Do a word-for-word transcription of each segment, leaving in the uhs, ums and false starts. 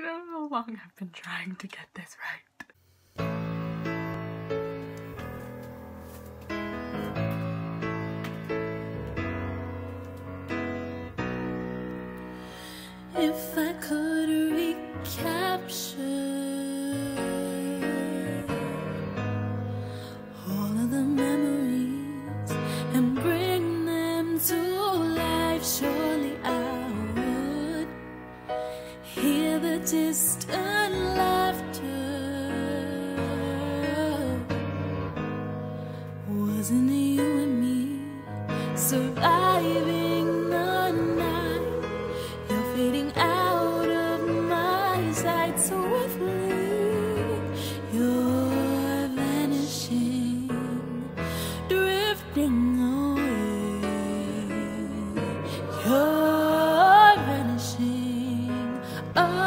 know how long I've been trying to get this right. If I could recapture all of the memories and bring them to life, surely I would hear the distant laughter. Wasn't it you and me surviving the night? You're fading out of my sight so swiftly. You're vanishing, drifting away. You're vanishing. Oh,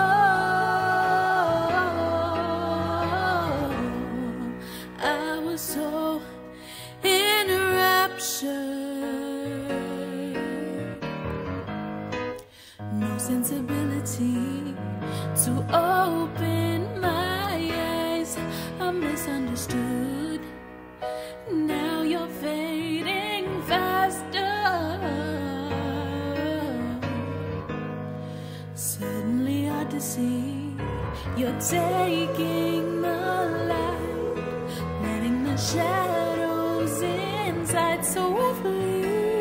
I was so enraptured, no sensibility to open my eyes. I'm misunderstood. Now you're fading faster. Suddenly hard to see. You're taking the light, letting the shadows inside so swiftly.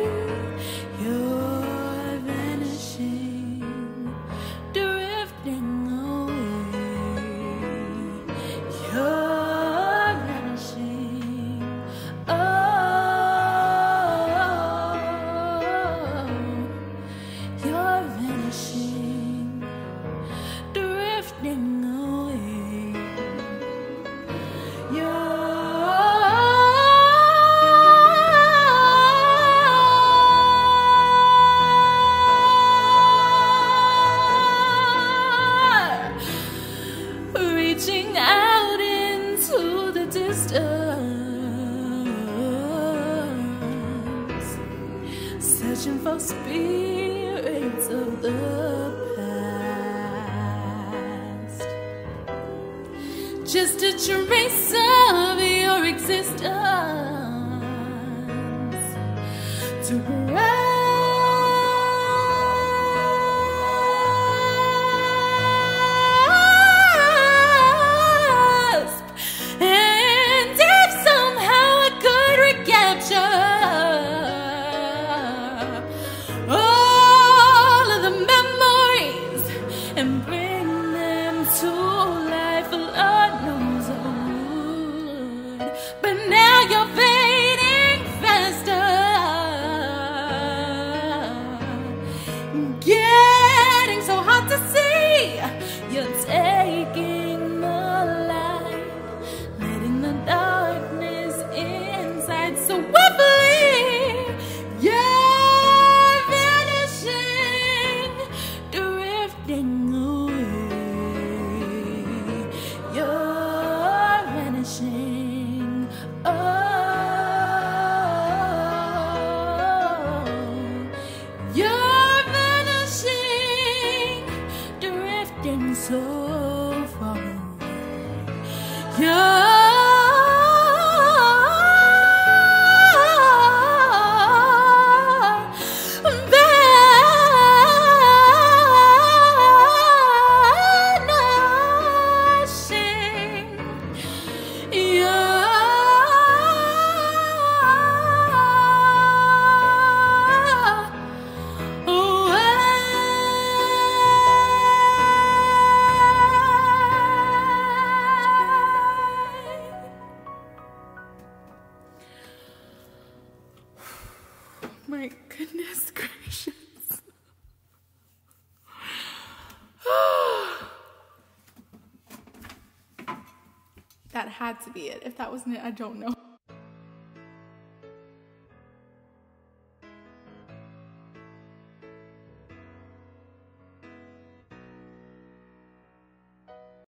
You're vanishing, drifting away. You're vanishing. Oh, you're vanishing, drifting away. You're reaching out into the distance, searching for spirits of the past, just a trace of your existence to grasp. And if somehow I could recapture all of the memories and bring them to life, Lord knows I would. But now you're fading faster, getting so hard to see. You're taking the light, letting the darkness inside so swiftly. You're vanishing, drifting away. You're vanishing. Oh, you're vanishing, drifting so far away. You're vanishing. You're my goodness gracious. That had to be it. If that wasn't it, I don't know.